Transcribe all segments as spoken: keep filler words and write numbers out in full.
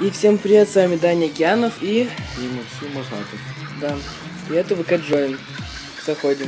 И всем привет, с вами Даня Океанов и... И Максим Махатов. Да. И это ВК Join. Заходим.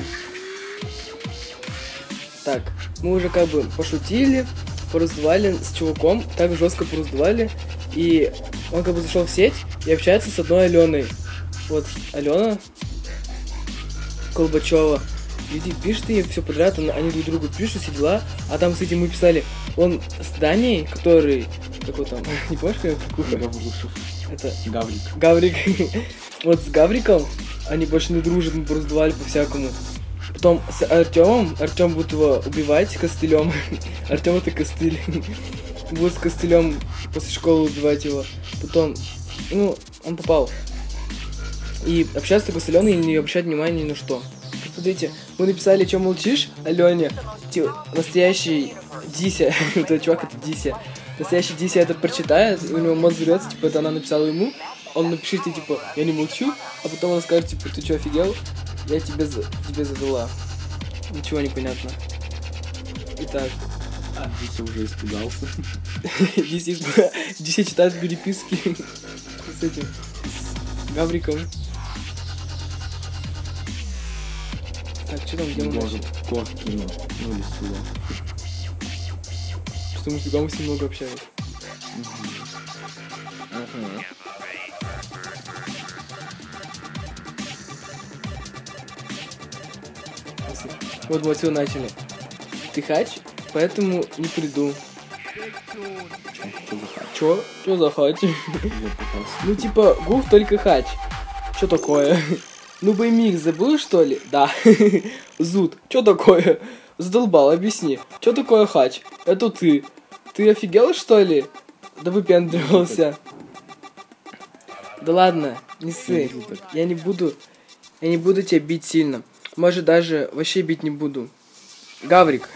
Так, мы уже как бы пошутили, пораздавали с чуваком, так жестко пораздавали. И он как бы зашел в сеть и общается с одной Аленой. Вот Алена Колбачева. Люди пишут ей все подряд, они друг другу пишут, все дела. А там с этим мы писали, он с Даней, который... Какой там? Не помнишь, как Куха? Гаврушев. Это... Гаврик. Гаврик. Вот с Гавриком они больше не дружат, мы пораздавали по-всякому. Потом с Артемом, Артем будет его убивать костылем. Артем это костыль. Будет с костылем после школы убивать его. Потом, ну, он попал. И общаться с Аленой и не обращать внимания ни на что. Смотрите, мы написали, что молчишь, Алене. Типа, настоящий Дися. Этот чувак это Дися. Настоящий Дися это прочитает, и у него мозг взрется, типа, это она написала ему. Он напишет ей, типа, я не молчу, а потом она скажет, типа, ты что, офигел? Я тебе, за... тебе задала. Ничего не понятно. Итак. А, Дися уже испугался. Дися читает переписки с этим, с Гавриком. Так, что там, где мы начали? Кот кинул, ну или сюда. Что мы всегда мы с ним много общались. Ага. Вот вот все начали. Ты хач, поэтому не приду. Чё за хач? Чё? Чё за хач? Ну типа, гуф только хач. Чё такое? Ну баймик забыл что ли? Да. Зуд. Чё такое? Задолбал, объясни. Чё такое хач? Это ты. Ты офигел что ли? Да выпендривался. Да ладно, не ссы. Я не буду. Я не буду тебя бить сильно. Может даже вообще бить не буду. Гаврик.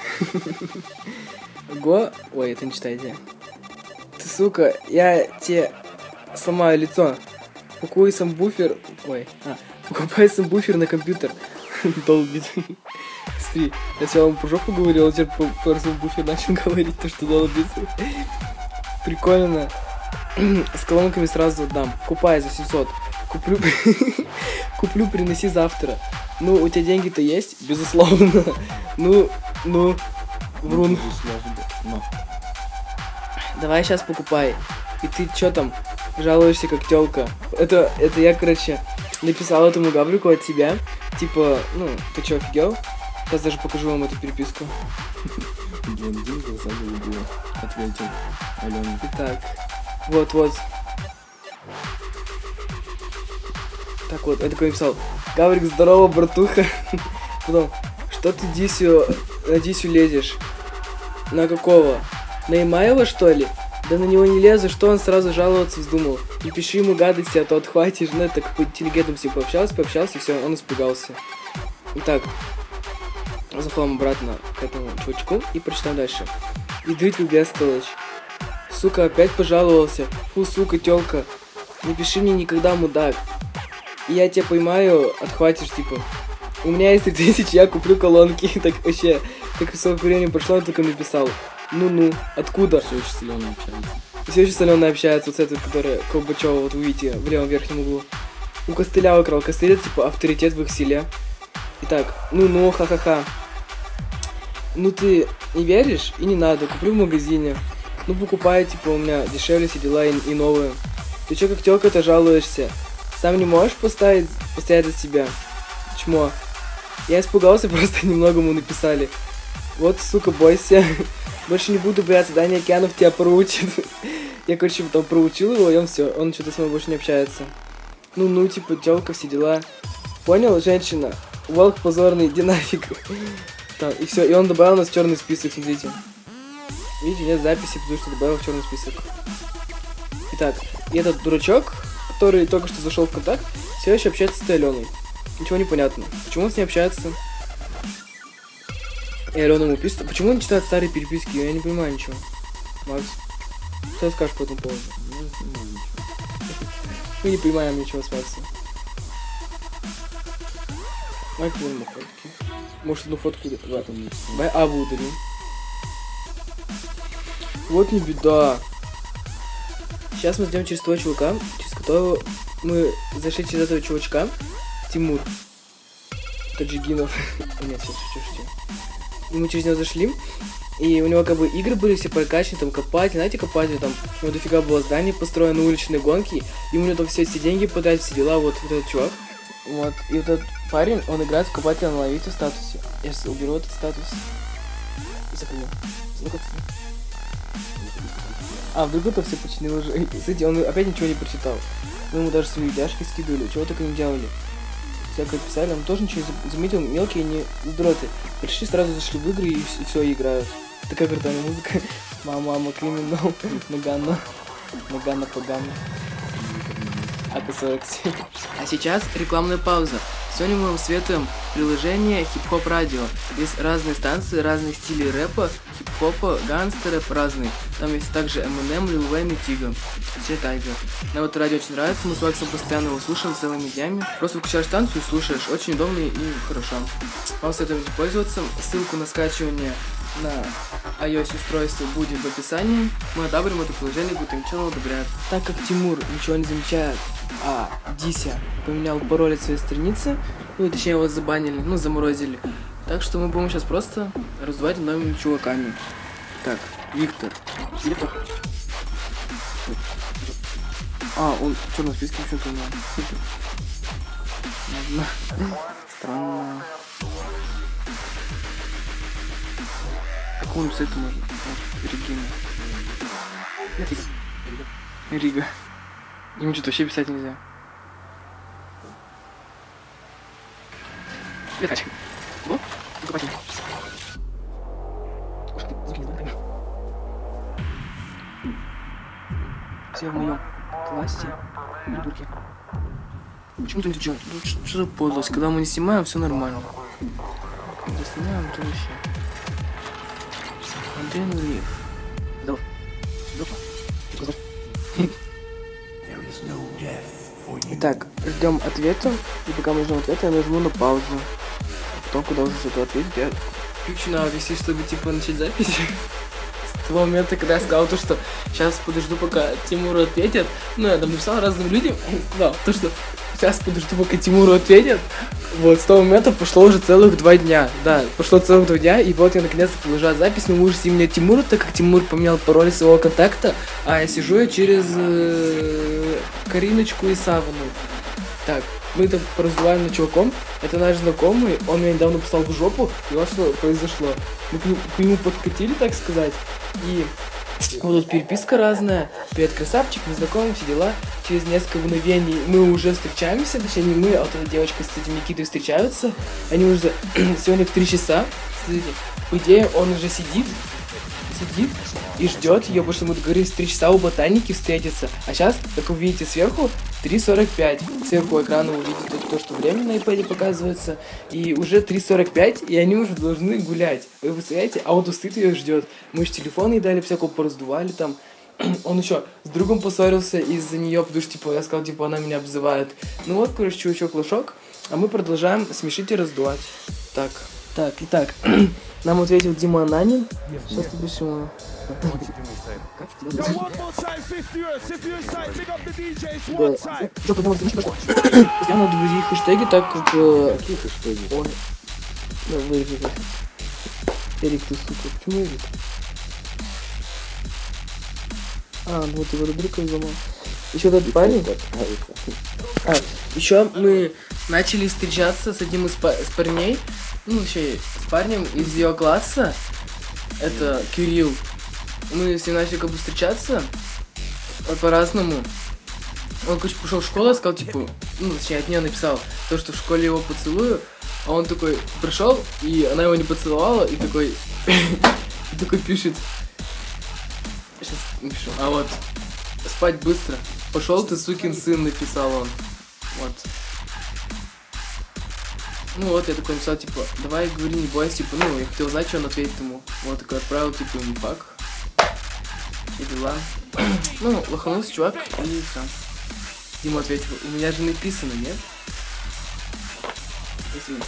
Го. Ой, это не читайте. Ты сука, я тебе сломаю лицо. Покупай сам буфер. Ой. А, покупай сам буфер на компьютер. Долбит. Смотри, я сначала ему по жопу говорил, а теперь по буфер начал говорить, то что долбит. Прикольно. С колонками сразу отдам. Купай за семьсот. Куплю, куплю, приноси завтра. Ну, у тебя деньги-то есть? Безусловно. Ну, ну, врун. Безусловно, но. Давай сейчас покупай. И ты чё там жалуешься как тёлка? Это, это я, короче, написал этому Гаврику от себя. Типа, ну, ты чё, офигел? Сейчас даже покажу вам эту переписку. Блондин глаза голубые. Ответил Алена. Итак, вот-вот. Так вот, я такой написал. Гаврик, здорово, братуха. Потом, что ты Дисю, на Дисю лезешь? На какого? На Имаева, что ли? Да на него не лезу, что он сразу жаловаться вздумал. Не пиши ему гадости, а то отхватишь. Ну, это как по интеллигентам все пообщался, пообщался, все, он испугался. Итак, заходим обратно к этому чувачку и прочитаем дальше. И дрыть бестолочь. Сука, опять пожаловался. Фу, сука, тёлка. Не пиши мне никогда, мудак. И я тебя поймаю, отхватишь, типа. У меня есть три тысячи, я куплю колонки. Так вообще, так сколько времени прошло, он только написал. Ну-ну, откуда? Все еще с Аленой общается. Все еще с Аленой общается, вот с этой, которая Колбачева, вот вы видите, в левом верхнем углу. У Костыля украл. Костыль это, типа, авторитет в их селе. Итак, ну-ну, ха-ха-ха. Ну ты не веришь? И не надо, куплю в магазине. Ну покупай, типа, у меня дешевле все дела и, и новые. Ты чё как тёлка-то жалуешься? Сам не можешь поставить, постоять за себя? Чмо. Я испугался, просто немного ему написали. Вот, сука, бойся. Больше не буду бояться, Даня Океанов тебя проучит. Я, короче, потом проучил его, и он все, он что-то со мной больше не общается. Ну-ну, типа, тёлка, все дела. Понял, женщина? Волк позорный, иди нафиг. Там, и все, и он добавил нас в черный список, смотрите. Видите, нет записи, потому что добавил в черный список. Итак, и этот дурачок, который только что зашел в контакт, все еще общается с этой Аленой. Ничего не понятно. Почему он с ней общается? И Алена ему пишет. Почему он читает старые переписки? Я не понимаю ничего. Макс, что ты скажешь по этому поводу? Мы не понимаем ничего с Максом. Майк, вон на фотки. Может, одну фотку в этом месте. А, удалим. Вот не беда. Сейчас мы ждем через того чувака, через которого мы зашли через этого чувачка, Тимур Таджигинов. Нет, сейчас шучу, шучу. И мы через него зашли, и у него как бы игры были все прокачаны, там копать, знаете, копать, там у него дофига было здание построено, уличные гонки, и у него там все эти деньги потратить, все дела, вот, вот этот чувак. Вот, и вот этот парень, он играет в копателя на ловите в статусе. Я сейчас уберу этот статус. И сохраню. А, вдруг это все починил уже. Кстати, он опять ничего не прочитал. Мы ему даже свои видяшки скидывали, чего только не делали. Всякое писали, он тоже ничего не заметил, мелкие не дроты. Пришли, сразу зашли в игры и все играют. Такая крутая музыка. Мама, мама, криминал, Нагано, Нагано, Пагано. А К сорок семь. А сейчас рекламная пауза. Сегодня мы вам советуем приложение Хип-Хоп Радио. Есть разные станции, разных стилей рэпа, хип-хопа, гангстер-рэп разный. Там есть также Eminem, Lil Wayne и Тига. Все Тайга. Нам это радио очень нравится, мы с Максом постоянно его слушаем целыми днями. Просто включаешь станцию и слушаешь. Очень удобно и хорошо. Вам советуем пользоваться. Ссылку на скачивание на iOS устройство будет в описании. Мы одобрим это приложение, будет ничего одобряет. Так как Тимур ничего не замечает, а Дися поменял пароль от своей страницы, ну точнее его забанили, ну заморозили. Так что мы будем сейчас просто раздавать новыми чуваками. Так, Виктор. Виктор. А, он в черном списке почему-то у него. Ладно. Странно. Какому сайту можно? Вот, Регина. Рига. Рига. Ему что-то вообще писать нельзя. Летач. Вот, покупатель. Все в моем классе придурки. Почему ты не отвечаешь? Ну, что за подлость? Когда мы не снимаем, все нормально. Когда снимаем, то вообще. Андрей Нуриев. Давай. Итак, ждем ответа. И пока мы ждем ответа, я нажму на паузу. А потом, куда уже что-то ответить, я включу на виси, чтобы типа начать запись. С того момента, когда я сказал то, что сейчас подожду, пока Тимуру ответят. Ну, я там написал разным людям. Да, то, что сейчас подожду, пока Тимуру ответят. Вот, с того момента прошло уже целых два дня. Да, прошло целых два дня, и вот я наконец-то продолжаю запись. Мы можем имя Тимуру, так как Тимур поменял пароль своего контакта, а я сижу я через э, Кариночку и Савану. Так, мы там пораздуваем на чуваком. Это наш знакомый, он меня недавно послал в жопу, и вот что произошло. Мы к нему, к нему подкатили, так сказать, и вот тут переписка разная. Привет, красавчик, мы знакомы, все дела. Через несколько мгновений мы уже встречаемся, точнее не мы, а вот эта девочка с этим Никитой встречаются. Они уже сегодня в три часа. Смотрите, по идее он уже сидит, сидит и ждет ее, потому что мы договорились в три часа у ботаники встретиться. А сейчас, как вы видите сверху, три сорок пять. Сверху экрана вы видите то, то, что время на iPad показывается. И уже три сорок пять, и они уже должны гулять. Вы представляете? А он тут стоит и ее ждет. Мы же телефоны ей дали, всякого пораздували там. Он еще с другом поссорился из-за нее, потому что типа я сказал, типа она меня обзывает. Ну вот, короче, чувачок-лошок. А мы продолжаем смешить и раздувать. Так, так, итак. Нам ответил Дима Ананин. Сейчас ты пишешь ему. Что потому что я надо вводить хэштеги, так как... Какие хэштеги? Он... Да, вырежи. Эрик, ты сука. Почему Эрик? А, ну вот его рубрика взломал. Еще этот парень. А, еще мы начали встречаться с одним из па- с парней. Ну, вообще, с парнем из ее класса. Это Кирилл. Мы с ним начали как бы встречаться по-разному. Он, короче, пошел в школу, сказал, типа, ну, точнее, от нее написал то, что в школе его поцелую. А он такой пришел, и она его не поцеловала, и такой, и такой пишет. Сейчас напишу. А вот, спать быстро. Пошел ты, сукин сын, написал он. Вот. Ну вот, я такой написал, типа, давай, говори, не бойся, типа, ну, я хотел знать, что он ответит ему. Вот, такой отправил, типа, ему фак. И дела. Ну, лоханулся чувак, и все. Дима ответил, у меня же написано, нет? Спасибо.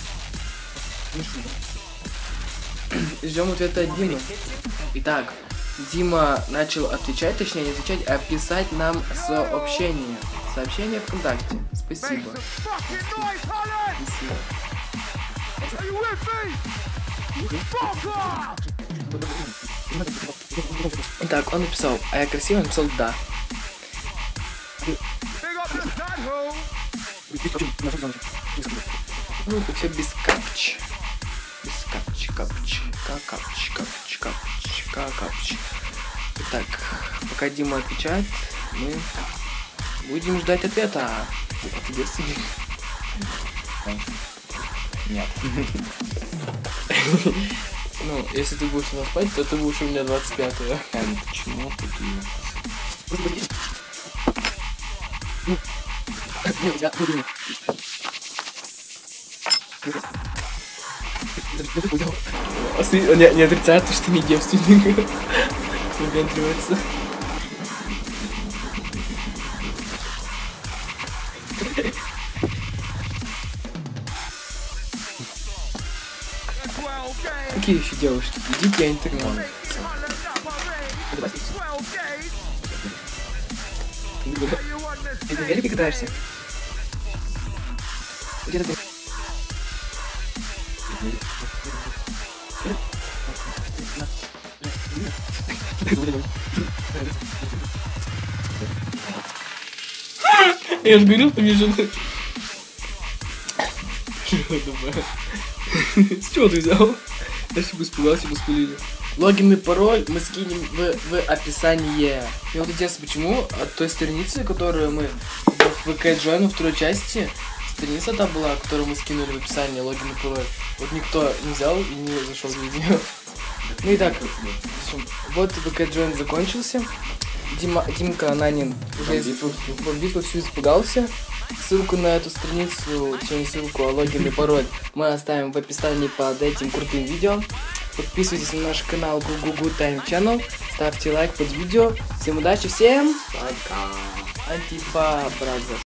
Ждем ответа от Димы. Итак, Дима начал отвечать, точнее не отвечать, а писать нам сообщение. Сообщение ВКонтакте. Спасибо. Спасибо. Так, он написал, а я красиво написал да. Ну, это все без капч. Без капч, капч, капч, капч, капч, капч. Так, пока Дима отвечает, мы будем ждать ответа. А тебе сидишь? Нет. Ну, если ты будешь у нас спать, то ты будешь у меня двадцать пятое. Ань, почему ты Он не, не отрицает то, что не девственник. Выгадривается. Какие еще девушки? Идите, я интернет. Ты на велике катаешься? Где ты? Я же говорил, что мне жена. С чего ты взял? Я себе испугался, бы спулили. Логин и пароль мы скинем в, в описании. И вот интересно, почему от той страницы, которую мы в ВК Join во второй части, страница та была, которую мы скинули в описании, логин и пароль, вот никто не взял и не зашел в видео. Ну и так, вот ВК Join закончился. Дима, Димка Ананин уже бомбит вовсю испугался. Ссылку на эту страницу, точнее ссылку, а логин и пароль мы оставим в описании под этим крутым видео. Подписывайтесь на наш канал Гугугу Тайм Channel, ставьте лайк под видео. Всем удачи, всем пока. Антипа, бразер.